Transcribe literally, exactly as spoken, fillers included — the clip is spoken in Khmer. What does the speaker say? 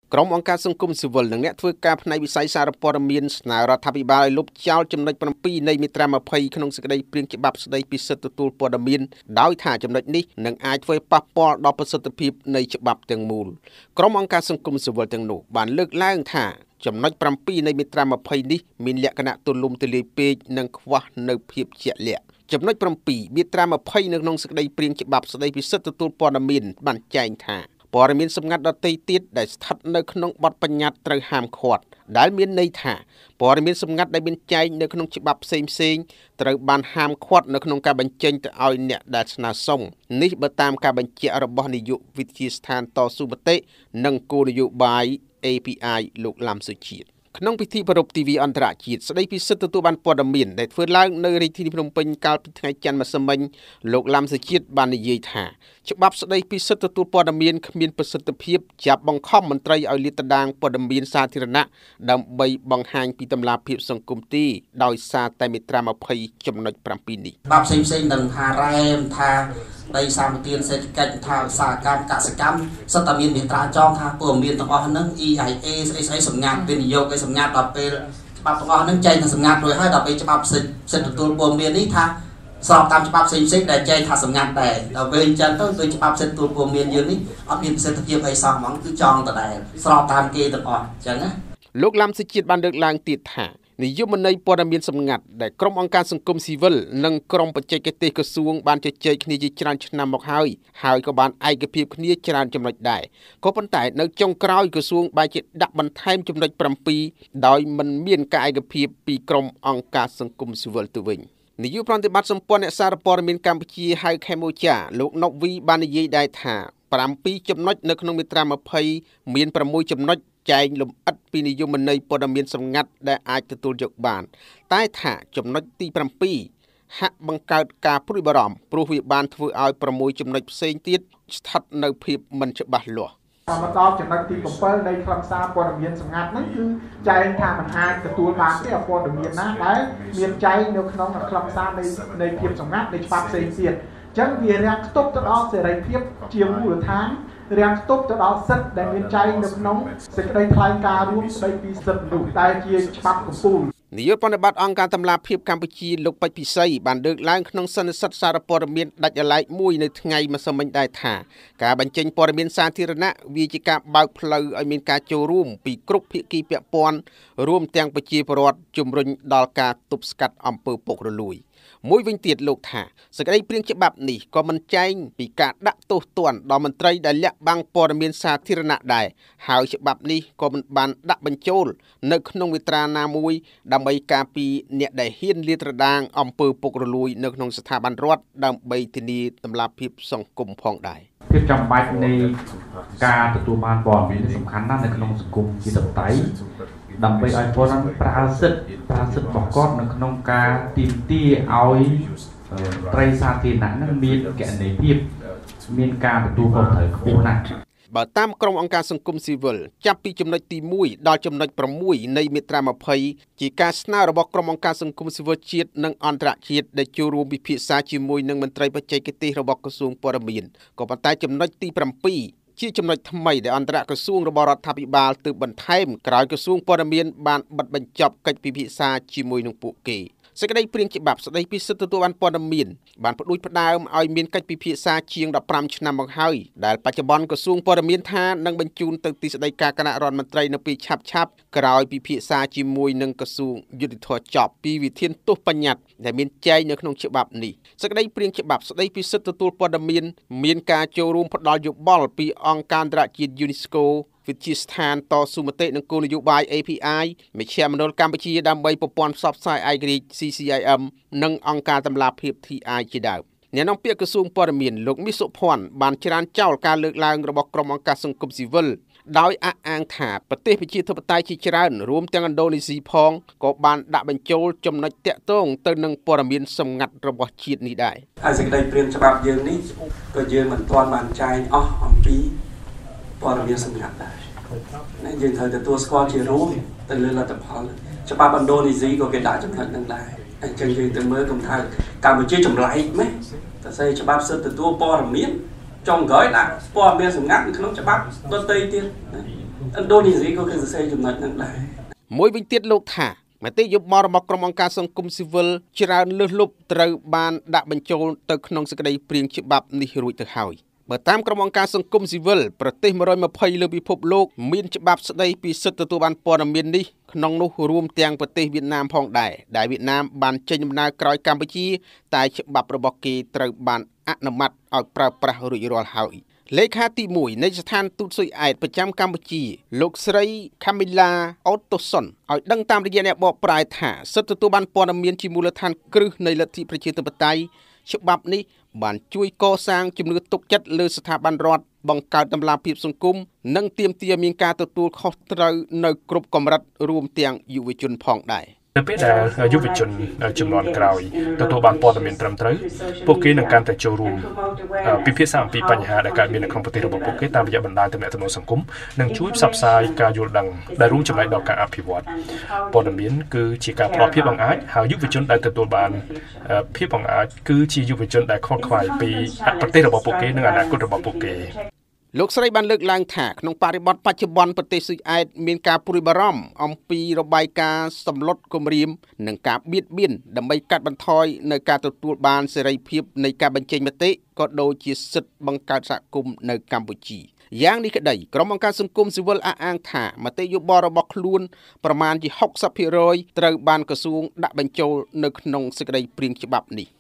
ក្រុមអង្គការសង្គមស៊ីវិលនិងអ្នកធ្វើការផ្នែកវិស័យសារព័ត៌មានស្នើរដ្ឋាភិបាលឲ្យលុបចោលចំណុច7នៃមាត្រា20ក្នុងសេចក្តីព្រាងច្បាប់ស្តីពីសិទ្ធិទទួលព័ត៌មានដោយថាចំណុចនេះនឹងអាចធ្វើប៉ះពាល់ដល់ប្រសិទ្ធភាពនៃច្បាប់ទាំងមូលក្រុមអង្គការសង្គមស៊ីវិលទាំងនោះបានលើកឡើងថាចំណុច7នៃមាត្រា20នេះមានលក្ខណៈទូលំទូលាយពេកនិងខ្វះនៅភាពជាក់លាក់ចំណុច7មាត្រា20នៅក្នុងសេចក្តីព្រាងច្បាប់ស្តីពីសិទ្ធិទទួលព័ត៌មានបានចែងថាព័ត៌មានសម្ងាត់ដទៃទៀតដែលស្ថិតនៅក្នុងបទបញ្ញត្តិត្រូវហាមឃាត់ដែលមានន័យថាព័ត៌មានសម្ងាត់ដែលមានចែងនៅក្នុងច្បាប់ផ្សេងផ្សេងត្រូវបានហាមឃាត់នៅក្នុងការបញ្ចេញទៅឲ្យអ្នកដែលស្នើសុំនេះបើតាមការបញ្ជាក់របស់នាយកវិទ្យាស្ថានតស៊ូមតិនិងគោលនយោបាយ A P I លោកឡាំសុជាតិក្នុងពិធីប្រារព្ធ ទី វី អន្តរជាតិស្តីពីសិទ្ធិទទួលបានព័ត៌មានដែលធ្វើឡើងនៅរាជធានីភ្នំពេញកាលពីថ្ងៃច័ន្ទម្សិលមិញលោកឡាំសុជាតិបាននិយាយថាច្បាប់ស្តីពីសិទ្ធិទទួលព័ត៌មានគ្មានប្រសិទ្ធភាពចាប់បង្ខំមន្ត្រីឲ្យលាតត្រដាងព័ត៌មានសាធារណៈដើម្បីបង្ហាញពីតម្លាភាពសង្គមទីដោយសារតែមាត្រា20ចំណុច7នេះច្បាប់ផ្សេងផ្សេងនឹងថារ៉ែមថាដីសម្បត្តិសេដ្ឋកិច្ចថាឧស្សាហកម្មកសិកម្មសិទ្ធិតែមានមាត្រាចងថាព័ត៌មានទាំងអស់ហ្នឹង E I A ស្អីស្អីសម្ងាត់វិនិយោគឲ្យសម្ងាត់ដល់ពេលច្បាប់ទាំងអស់ហ្នឹងចែងថាសម្ងាត់រួចហើយដល់ពេលច្បាប់សិទ្ធិសិទ្ធិទទួលព័ត៌មាននេះថាស្របតាមច្បាប់ផ្សេងផ្សេងដែលចែងថាសម្ងាត់ដែរដល់ពេលអញ្ចឹងទៅទៅច្បាប់សិទ្ធិទទួលព័ត៌មានយើងនេះអត់មានប្រសិទ្ធភាពអីសោះហ្មងគឺចង់ដដែលស្របតាមគេទាំងអស់អញ្ចឹងណាលោកឡាំសុជាតិបានលើកឡើងទៀតថានិយមន័យព័ត៌មានសម្ងាត់ដែលក្រុមអង្គការសង្គមស៊ីវិលនិងក្រុមបច្ចេកទេសក្រសួងបានជជែកគ្នាជាច្រើនឆ្នាំមកហើយហើយក៏បានឯកភាពគ្នាច្រើនចំណុចដែរក៏ប៉ុន្តែនៅចុងក្រោយក្រសួងបែរជាដាក់បន្ថែមចំណុច7ដោយមិនមានការឯកភាពពីក្រុមអង្គការសង្គមស៊ីវិលទៅវិញនាយកប្រតិបត្តិសម្ព័ន្ធអ្នកសារព័ត៌មានកម្ពុជាហៅខេមូចាលោកណុកវីបាននិយាយដែរថា7ចំណុចនៅក្នុងមាត្រា20មាន6ចំណុចចែងលម្អិតពីនិយមន័យព័ត៌មានសម្ងាត់ដែលអាចទទួលយកបានតែថាចំណុចទី7ហាក់បង្កើតការព្រួយបារម្ភព្រោះវាបានធ្វើឲ្យ6ចំណុចផ្សេងទៀតស្ថិតនៅភាពមិនច្បាស់លាស់មកដល់ចំណុចទី7នៃខ្លឹមសារព័ត៌មានសម្ងាត់ហ្នឹងគឺចែងថាมันអាចទទួលបានទេព័ត៌មានណាដែលមានចែងនៅក្នុងខ្លឹមសារនៃនៃភាពសម្ងាត់នៃច្បាប់ផ្សេងទៀតអញ្ចឹងវារាំងខ្ទប់ទៅដល់សេរីភាពជាមូលដ្ឋានរាំងខ្ទប់ទៅដល់សិទ្ធិដែលមានចែងនៅក្នុងសេចក្តីថ្លែងការណ៍រួមស្តីពីសិទ្ធិមនុស្សដែលជាច្បាប់កំពូលនាយកប្រតិបត្តិអង្គការតម្លាភាពកម្ពុជាលោកពេជ្រពិសីបានលើកឡើងក្នុងសន្និសីទសារព័ត៌មានដាច់អាឡែកមួយនៅថ្ងៃម្សិលមិញដែរថាការបញ្ចេញព័ត៌មានសាធារណៈវាជាការបើកផ្លូវឲ្យមានការចូលរួមពីគ្រប់ភាគីពាក់ព័ន្ធរួមទាំងប្រជាពលរដ្ឋជំរុញដល់ការទប់ស្កាត់អំពើពុករលួយមួយវិញទៀតលោកថាសេចក្តីព្រាងច្បាប់នេះក៏មិនចែងពីការដាក់ទោសទណ្ឌដល់មន្ត្រីដែលលាក់បាំងព័ត៌មានសាធារណៈដែរហើយច្បាប់នេះក៏មិនបានដាក់បញ្ចូលនៅក្នុងមាត្រាណាមួយដើម្បីការពារអ្នកដែលហ៊ានលាតត្រដាងអំពើពុករលួយនៅក្នុងស្ថាប័នរដ្ឋដើម្បីធានាតម្លាភាពសង្គមផងដែរភាពចាំបាច់នៃការទទួលបានព័ត៌មានសំខាន់ណាស់នៅក្នុងសង្គមជាតបៃដើម្បីឲ្យពលរដ្ឋប្រើសិទ្ធិប្រើសិទ្ធិរបស់គាត់នៅក្នុងការទាមទារឲ្យត្រីសាធារណៈនឹងមានគណនេយ្យភាពមានការទទួលខុសត្រូវខ្ពស់ណាស់បើតាមក្រុមអង្គការសង្គមស៊ីវិលចាប់ពីចំណុចទី1ដល់ចំណុច6នៃមាត្រា20ជាការស្នើរបស់ក្រុមអង្គការសង្គមស៊ីវិលជាតិនិងអន្តរជាតិដែលចូលរួមពិភាក្សាជាមួយនឹងមន្ត្រីបច្ចេកទេសរបស់ក្រសួងព័ត៌មានក៏ប៉ុន្តែចំណុចទី7ជាចំណុចថ្មីដែលអន្តរក្រសួងរបស់រដ្ឋាភិបាលទើបបន្ថែមក្រោយក្រសួងព័ត៌មានបានបិទបញ្ចប់កិច្ចពិភាក្សាជាមួយនឹងពួកគេសេចក្តីព្រាងច្បាប់ស្តីពីសិទ្ធិទទួលបានព័ត៌មានបានផ្ដួចផ្ដើមឲ្យមានកិច្ចពិភាក្សាជាង15ឆ្នាំមកហើយដែលបច្ចុប្បន្នក្រសួងព័ត៌មានថានឹងបញ្ជូនទៅទីស្តីការគណៈរដ្ឋមន្ត្រីនៅពេលឆាប់ឆាប់ក្រោយពិភាក្សាជាមួយនឹងក្រសួងយុតិធធម៌ចប់ពីវិធានទោសបញ្ញត្តិដែលមានចែងនៅក្នុងច្បាប់នេះសេចក្តីព្រាងច្បាប់ស្តីពីសិទ្ធិទទួលព័ត៌មានមានការចូលរួមផ្ដល់យោបល់ពីអង្គការអន្តរជាតិ UNESCOវិទ្យាស្ថានតស៊ូមតិនិងគោលនយោបាយ A P I មជ្ឈមណ្ឌលកម្ពុជាដើម្បីប្រព័ន្ធផ្សព្វផ្សាយឯករាជ្យ C C I M និងអង្គការតម្លាភាព T I ជាដើមអ្នកនាំពាក្យក្រសួងព័ត៌មានលោកមាសសុភ័ណ្ឌបានច្រានចោលការលើកឡើងរបស់ក្រុមអង្គការសង្គមស៊ីវិលដោយអះអាងថាប្រទេសប្រជាធិបតេយ្យជាច្រើនរួមទាំងឥណ្ឌូនេស៊ីផងក៏បានដាក់បញ្ចូលចំណុចតាក់ទងទៅនឹងព័ត៌មានសម្ងាត់របស់ជាតិនេះដែរហើយសេចក្តីព្រាងច្បាប់យើងនេះក៏យើងមិនទាន់បានចែងអស់អំពីព័ត៌មានសម្ងាត់ដែរណាយើងត្រូវទទួលស្គាល់ជារួមទៅលើលទ្ធផលច្បាប់ឥណ្ឌូនេស៊ីក៏គេដាក់ចំណុចនឹងដែរអញ្ចឹងយើងទៅមើលកំថាកម្ពុជាចម្លែកមែនតែស្អីច្បាប់សិទ្ធិទទួលព័ត៌មានចុងក្រោយដាក់ព័ត៌មានសម្ងាត់នៅក្នុងច្បាប់ដទៃទៀតតែដូនេស៊ីក៏គឺសរសេរចំណុចហ្នឹងដែរមួយវិញទៀតលោកថាមតិយោបល់របស់ក្រុមអង្គការសង្គមស៊ីវិលច្រើនលើសលប់ត្រូវបានដាក់បញ្ចូលទៅក្នុងសេចក្តីព្រាងច្បាប់នេះរួចទៅហើយបើតាមក្រុមអង្គការសង្គមស៊ីវិលប្រទេសមួយរយម្ភៃលើពិភពលោកមានច្បាប់ស្តីពីសិទ្ធិទទួលបានព័ត៌មាននេះក្នុងនោះរួមទាំងប្រទេសវៀតណាមផងដែរដែលវៀតណាមបានចេញដំណើរក្រោយកម្ពុជាតែច្បាប់របស់គេត្រូវបានអនុម័តឲ្យប្រើប្រាស់រួចរាល់ហើយលេខាទីមួយនៃស្ថានទូតស៊ុយអែតប្រចាំកម្ពុជាលោកស្រី Camilla Ottoson ឲ្យដឹងតាមរយៈអ្នកបកប្រែថាសិទ្ធិទទួលបានព័ត៌មានជាមូលដ្ឋានគ្រឹះនៃលទ្ធិប្រជាធិបតេយ្យច្បាប់នេះបានជួយកសាងជំនឿទុកចិត្តលើស្ថាប័នរដ្ឋបង្កើតតម្លាភាពសង្គមនិងទាមទារមានការទទួលខុសត្រូវនៅគ្រប់កម្រិតរួមទាំងយុវជនផងដែរនៅពេលដែលយុវជនចំនួនក្រោយទទួលបានព័ត៌មានត្រឹមត្រូវពួកគេនឹងកាន់តែចូលរួមពិភាក្សាអំពីបញ្ហាដែលកើតមាននៅក្នុងប្រទេសរបស់ពួកគេតាមរយៈបណ្ដាញទំនាក់ទំនងសង្គមនិងជួយផ្សព្វផ្សាយការយល់ដឹងដែលរួមចំណែកដល់ការអភិវឌ្ឍព័ត៌មានគឺជាការផ្ដល់ភាពបង្អាចហើយយុវជនដែលទទួលបានភាពបង្អាចគឺជាយុវជនដែលខកខ្វល់ពីប្រទេសរបស់ពួកគេនិងអនាគតរបស់ពួកគេលោកស្រីបានលើកឡើងថាក្នុងបរិបទបច្ចុប្បន្នប្រទេសស៊ុយអែតមានការព្រួយបារម្ភអំពីរបាយការណ៍សម្លុតគំរាមនិងការបៀតបៀនដើម្បីកាត់បន្ថយនៅការទទួលបានសេរីភាពនៃការបញ្ចេញមតិក៏ដូចជាសិទ្ធិបង្កើតសហគមន៍នៅកម្ពុជាយ៉ាងនេះក្តីក្រុមអង្គការសង្គមស៊ីវិលអះអាងថាមតិយោបល់របស់ខ្លួនប្រមាណជា ហុកសិបភាគរយ ត្រូវបានក្រសួងដាក់បញ្ចូលនៅក្នុងសេចក្តីព្រាងច្បាប់នេះ